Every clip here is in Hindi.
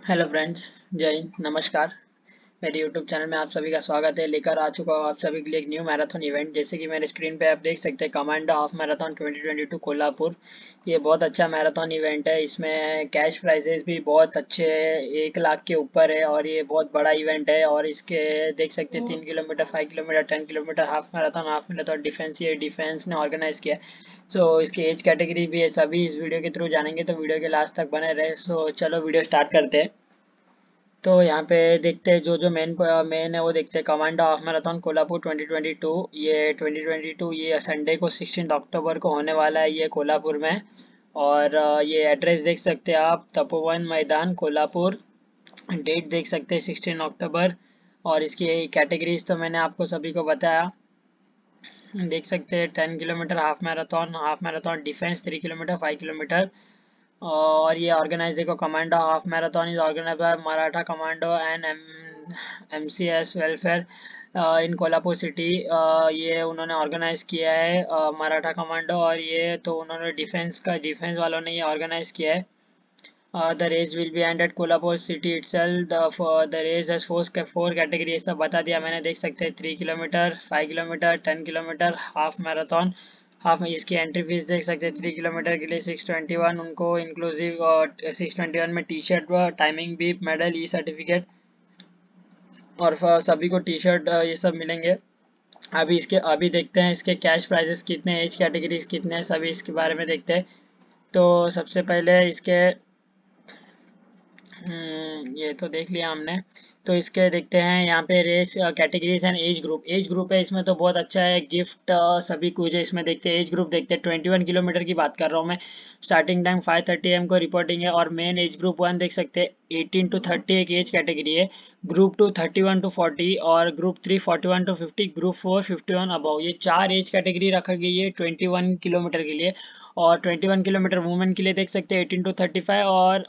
हेलो फ्रेंड्स, जय हिंद, नमस्कार। मेरे यूट्यूब चैनल में आप सभी का स्वागत है। लेकर आ चुका हूँ आप सभी के लिए एक न्यू मैराथन इवेंट। जैसे कि मेरे स्क्रीन पे आप देख सकते हैं, कमांडो हाफ मैराथन 2022 कोल्हापुर। ये बहुत अच्छा मैराथन इवेंट है। इसमें कैश प्राइजेस भी बहुत अच्छे हैं, 1 लाख के ऊपर है और ये बहुत बड़ा इवेंट है। और इसके देख सकते हैं 3 kilometre, 5 kilometre, 10 kilometre half marathon defence, ये डिफेंस ने ऑर्गेनाइज किया है। सो इसकी एज कैटेगरी भी है, सभी इस वीडियो के थ्रू जानेंगे, तो वीडियो के लास्ट तक बने रहे। सो चलो वीडियो स्टार्ट करते हैं। तो यहाँ पे देखते हैं जो मेन मेन है वो देखते हैं। कमांडो हाफ मैराथन कोल्हापुर 2022, ये संडे को 16 अक्टूबर को होने वाला है, ये कोल्हापुर में। और ये एड्रेस देख सकते हैं आप, तपोवन मैदान कोल्हापुर। डेट देख सकते हैं 16 अक्टूबर। और इसकी कैटेगरीज तो मैंने आपको सभी को बताया। देख सकते हैं 10 kilometre half marathon defence, 3 kilometre, 5 kilometre. और ये ऑर्गेनाइज देखो, commando half marathon is organise by Maratha commando and MCS welfare in Kolhapur city. ये उन्होंने ऑर्गेनाइज किया है, मराठा कमांडो। और ये तो उन्होंने डिफेंस वालों ने ये ऑर्गेनाइज किया है। The race will be end at Kolhapur city itself. The race has four category, ये सब बता दिया मैंने। देख सकते हैं 3 kilometre, 5 kilometre, 10 kilometre, half marathon. Half में इसकी एंट्री फीस देख सकते हैं, 3 किलोमीटर के लिए 621 उनको इंक्लूसिव। 621 में टी शर्ट, टाइमिंग भी, मेडल, ई सर्टिफिकेट और सभी को टी शर्ट ये सब मिलेंगे। अभी देखते हैं इसके कैश प्राइजेस कितने, एज कैटेगरीज कितने हैं, सभी इसके बारे में देखते हैं। तो सबसे पहले इसके ये तो देख लिया हमने। तो इसके देखते हैं यहाँ पे race categories and age group है इसमें, तो बहुत अच्छा है। गिफ्ट सभी कुछ है इसमें। देखते हैं एज ग्रुप, देखते हैं 21 किलोमीटर की बात कर रहा हूँ मैं। स्टार्टिंग टाइम 5:30 AM को रिपोर्टिंग है। और मेन एज ग्रुप 1 देख सकते हैं, 18 to 30 एक एज कैटेगरी है। ग्रुप 2 31 to 40 और ग्रुप 3 41 to 50, ग्रुप 4 51 अबव। ये 4 एज कैटेगरी रखा गई है 21 किलोमीटर के लिए। और 21 किलोमीटर वुमेन के लिए देख सकते हैं 18 to 35 और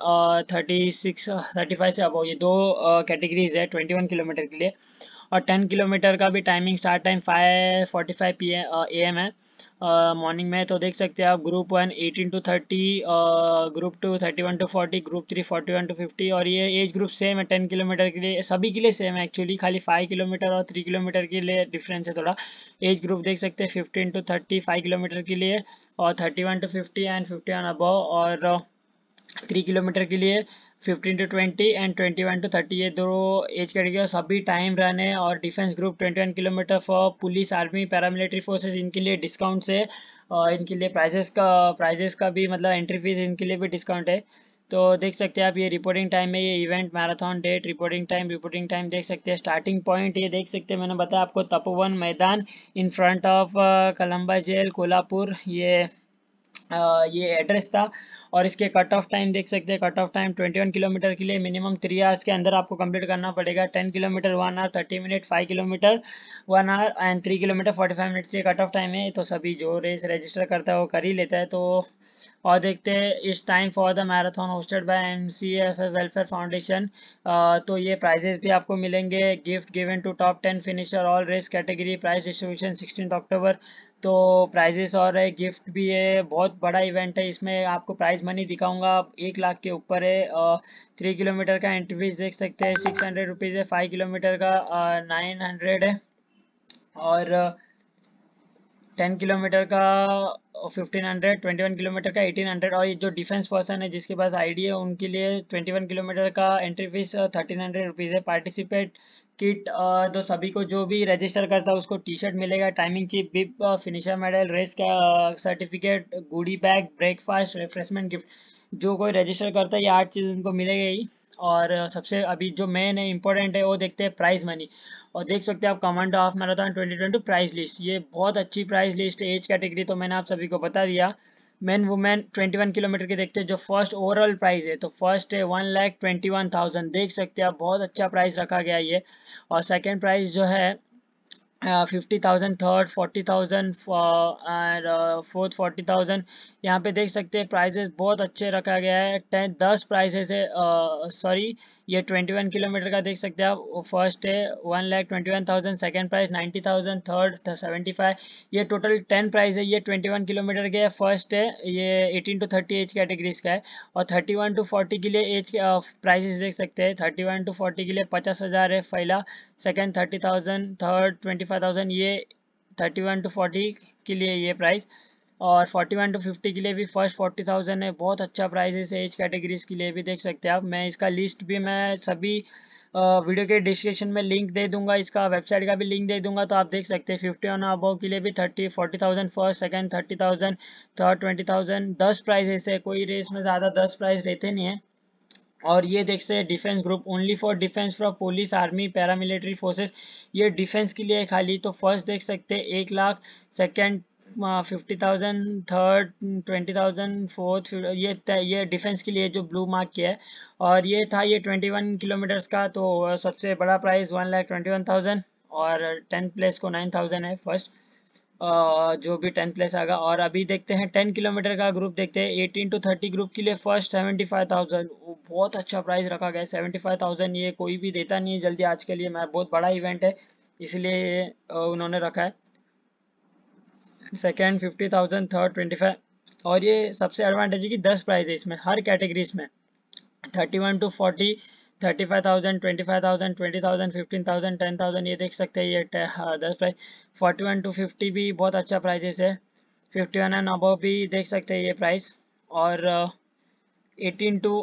35 से अबव, ये दो कैटेगरीज है 21 किलोमीटर के लिए। और 10 किलोमीटर का भी टाइमिंग स्टार्ट टाइम 5:45 AM है मॉर्निंग में। तो देख सकते हैं आप, group 1 18 to 30, group 2 31 to 40, group 3 41 to 50। और ये एज ग्रुप सेम है 10 किलोमीटर के लिए, सभी के लिए सेम है एक्चुअली, खाली 5 किलोमीटर और 3 किलोमीटर के लिए डिफरेंस है थोड़ा। एज ग्रुप देख सकते हैं 15 to 30 5 किलोमीटर के लिए, और 31 to 50 एंड 51 अबव। और 3 किलोमीटर के लिए 15 to 20 एंड 21 to 30, ये दो एज कैटेगरी। सभी टाइम रन है। और defence group 21 kilometre for police, army, paramilitary forces, इनके लिए डिस्काउंट है। और इनके लिए प्राइजेस का भी मतलब एंट्री फीस, इनके लिए भी डिस्काउंट है। तो देख सकते हैं आप, ये रिपोर्टिंग टाइम है, ये event marathon date, reporting time देख सकते हैं। स्टार्टिंग पॉइंट ये देख सकते हैं, मैंने बताया आपको, तपोवन मैदान in front of Kalamba jail Kolhapur, ये एड्रेस था। और इसके कट ऑफ टाइम देख सकते हैं, कट ऑफ टाइम 21 किलोमीटर के लिए मिनिमम 3 आवर्स के अंदर आपको कंप्लीट करना पड़ेगा। 10 kilometre 1 hour 30 minute, 5 kilometre 1 hour and 3 kilometre 45 minute से कट ऑफ टाइम है। तो सभी जो रेस रजिस्टर करता है वो कर ही लेता है। तो और देखते हैं इस time for the marathon hosted by MCF welfare foundation. तो ये प्राइजेस भी आपको मिलेंगे। Gift given to top 10 finisher all race category, prize distribution 16 October. तो प्राइजेस और है, गिफ्ट भी है, बहुत बड़ा इवेंट है। इसमें आपको प्राइज मनी दिखाऊंगा, 1 लाख के ऊपर है। 3 किलोमीटर का एंट्री फीस देख सकते हैं, 600 रुपीज़ है। 5 किलोमीटर का 900 है। और 10 किलोमीटर का 1500, 21 किलोमीटर का 1800। और ये जो डिफेंस पर्सन है जिसके पास आईडी है, उनके लिए 21 किलोमीटर का एंट्री फीस 1300 रुपीज़ है। पार्टिसिपेट किट, तो सभी को जो भी रजिस्टर करता है उसको टी शर्ट मिलेगा, timing chip, bib, finisher medal, race का certificate, goody bag, breakfast, refreshment gift. जो कोई रजिस्टर करता है ये 8 चीज़ उनको मिलेगा ही। और सबसे अभी जो मेन है, इंपॉर्टेंट है, वो देखते हैं प्राइज मनी। और देख सकते हैं आप, commando half marathon 2022 price list, ये बहुत अच्छी प्राइस लिस्ट है। एज कैटेगरी तो मैंने आप सभी को बता दिया। मेन वुमेन 21 किलोमीटर के देखते हैं, जो फर्स्ट ओवरऑल प्राइस है, तो फर्स्ट है 1,21,000, देख सकते हैं आप, बहुत अच्छा प्राइस रखा गया ये। और सेकेंड प्राइस जो है 50,000, थर्ड 40,000 एंड फोर्थ 40,000। यहाँ पे देख सकते हैं प्राइजेस बहुत अच्छे रखा गया है। 10 प्राइजेस है, सॉरी ये 21 किलोमीटर का देख सकते हैं आप। फर्स्ट है 1,21,000, सेकेंड प्राइस 90,000, थर्ड 75। ये टोटल 10 प्राइस है। ये 21 किलोमीटर के फर्स्ट है, ये 18 टू 30 एज कैटेगरीज का है। और 31 टू 40 के लिए एज प्राइसेस देख सकते हैं। 31 टू 40 के लिए 50,000 है पहला, सेकेंड 30,000, थर्ड 25,000। ये 31 टू 40 के लिए ये प्राइस। और 41 टू 50 के लिए भी फर्स्ट 40,000 है। बहुत अच्छा प्राइस है एज कैटेगरीज के लिए भी देख सकते हैं आप। मैं इसका लिस्ट भी मैं सभी वीडियो के डिस्क्रिप्शन में लिंक दे दूंगा, इसका वेबसाइट का भी लिंक दे दूंगा, तो आप देख सकते हैं। 50 और अबव के लिए भी 40,000 फर्स्ट, सेकंड 30,000, थर्ड 20,000। 10 प्राइजेस है, कोई रेस में ज़्यादा 10 प्राइज रहते नहीं है। और ये देख सकते हैं defence group, only for defence from police, army, paramilitary forces. ये डिफेंस के लिए खाली। तो फर्स्ट देख सकते हैं 1,00,000, सेकेंड 50,000, थर्ड 20,000, फोर्थ ये डिफेंस के लिए जो ब्लू मार्क किया है। और ये था ये 21 किलोमीटर्स का। तो सबसे बड़ा प्राइस 1,21,000 और 10 प्लेस को 9,000 है फर्स्ट, जो भी 10 प्लेस आएगा। और अभी देखते हैं 10 किलोमीटर का ग्रुप देखते हैं। 18 टू 30 ग्रुप के लिए फर्स्ट 75,000, बहुत अच्छा प्राइस रखा गया है 75,000। ये कोई भी देता नहीं है जल्दी आज के लिए, मैं बहुत बड़ा इवेंट है इसलिए उन्होंने रखा है। Second 50,000, third 25। और ये सबसे एडवांटेज है कि 10 प्राइस है इसमें हर कैटेगरीज में। 31 टू 40 35,000, 25,000, 20,000, 15,000, 10,000। ये देख सकते हैं ये 10 प्राइस। 41 टू 50 भी बहुत अच्छा प्राइजेस है। 51 एंड अबव भी देख सकते हैं ये प्राइस। और 18 टू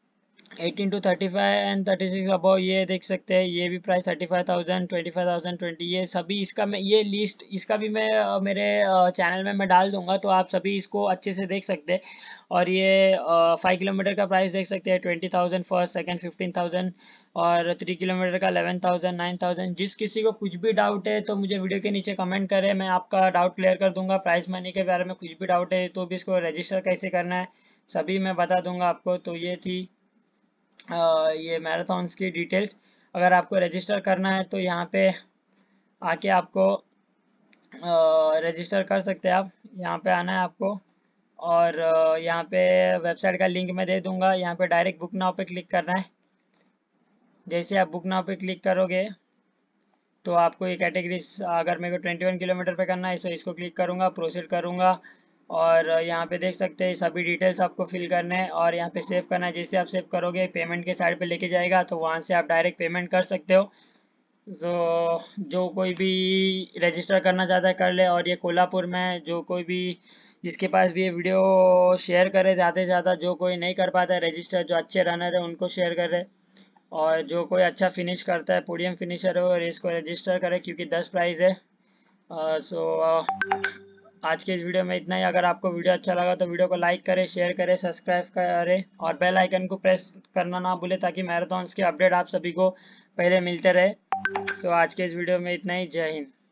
35 एंड 36 अबव ये देख सकते हैं, ये भी प्राइस 35,000, 25,000, 20। ये सभी इसका मैं ये लिस्ट इसका भी मैं मेरे चैनल में मैं डाल दूंगा, तो आप सभी इसको अच्छे से देख सकते हैं। और ये 5 किलोमीटर का प्राइस देख सकते हैं 20,000 फर्स्ट, सेकंड 15,000। और 3 किलोमीटर का 11,000, 9,000। जिस किसी को कुछ भी डाउट है तो मुझे वीडियो के नीचे कमेंट करें, मैं आपका डाउट क्लियर कर दूंगा। प्राइस मनी के बारे में कुछ भी डाउट है तो भी इसको रजिस्टर कैसे करना है सभी मैं बता दूंगा आपको। तो ये थी ये मैराथन्स की डिटेल्स। अगर आपको रजिस्टर करना है तो यहाँ पे आके आपको रजिस्टर कर सकते हैं। आप यहाँ पे आना है आपको, और यहाँ पे वेबसाइट का लिंक मैं दे दूँगा। यहाँ पे डायरेक्ट बुक नाउ पे क्लिक करना है। जैसे आप बुक नाउ पे क्लिक करोगे तो आपको ये कैटेगरीज, अगर मेरे को 21 किलोमीटर पे करना है तो इसको क्लिक करूँगा, प्रोसीड करूँगा। और यहाँ पे देख सकते हैं सभी डिटेल्स आपको फिल करने हैं और यहाँ पे सेव करना है। जैसे आप सेव करोगे पेमेंट के साइड पे लेके जाएगा, तो वहाँ से आप डायरेक्ट पेमेंट कर सकते हो। तो जो कोई भी रजिस्टर करना चाहता है कर ले। और ये कोल्हापुर में जो कोई भी जिसके पास भी ये वीडियो शेयर करे ज़्यादा से ज़्यादा, जो कोई नहीं कर पाता है रजिस्टर, जो अच्छे रनर है उनको शेयर करे। और जो कोई अच्छा फिनिश करता है, पोडियम फिनिशर हो, रेस को रजिस्टर करे क्योंकि 10 प्राइज है। आज के इस वीडियो में इतना ही। अगर आपको वीडियो अच्छा लगा तो वीडियो को लाइक करें, शेयर करें, सब्सक्राइब करें और बेल आइकन को प्रेस करना ना भूलें ताकि मैराथन्स के अपडेट आप सभी को पहले मिलते रहे। आज के इस वीडियो में इतना ही। जय हिंद।